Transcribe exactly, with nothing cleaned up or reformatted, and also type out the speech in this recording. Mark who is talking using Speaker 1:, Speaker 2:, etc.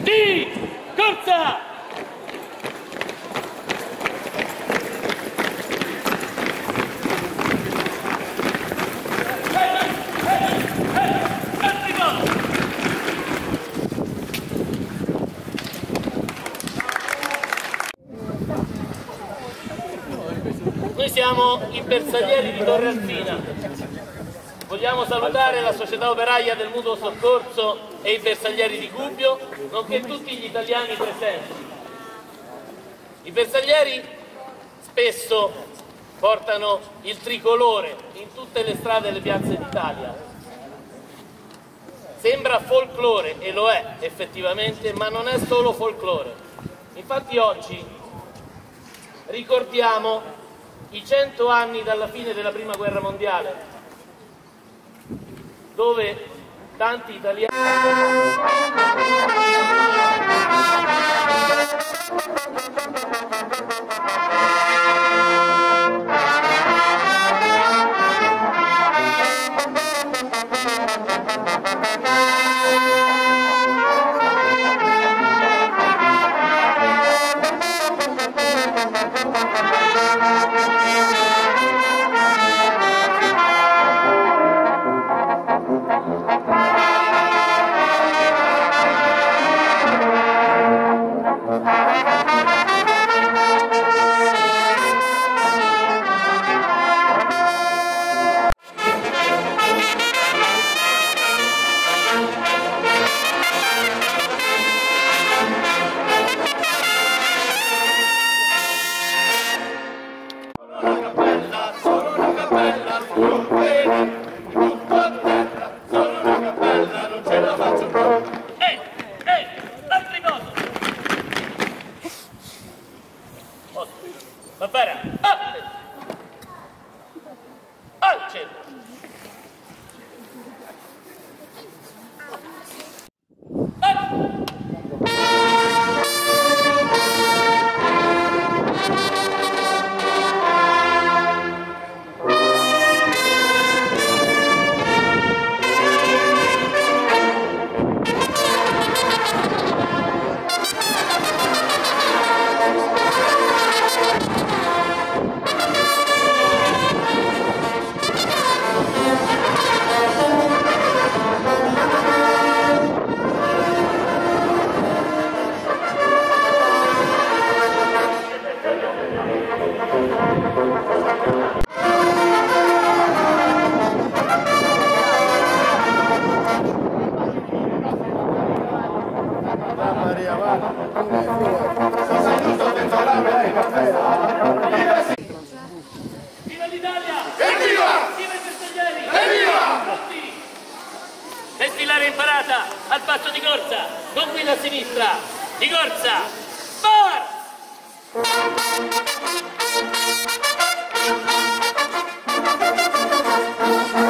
Speaker 1: di corsa!
Speaker 2: Noi siamo i bersaglieri di Torre Alfina. Vogliamo salutare la società operaia del mutuo soccorso e i bersaglieri di Gubbio, nonché tutti gli italiani presenti. I bersaglieri spesso portano il tricolore in tutte le strade e le piazze d'Italia. Sembra folklore, e lo è effettivamente, ma non è solo folklore. Infatti oggi ricordiamo i cento anni dalla fine della Prima Guerra Mondiale, dove tanti italiani Barbara, al centro. Viva l'Italia!
Speaker 3: Evviva!
Speaker 2: Viva i bersaglieri!
Speaker 3: Evviva!
Speaker 2: Tutti! Desfilare in parata al passo di corsa, non guida a sinistra, di corsa! Forza!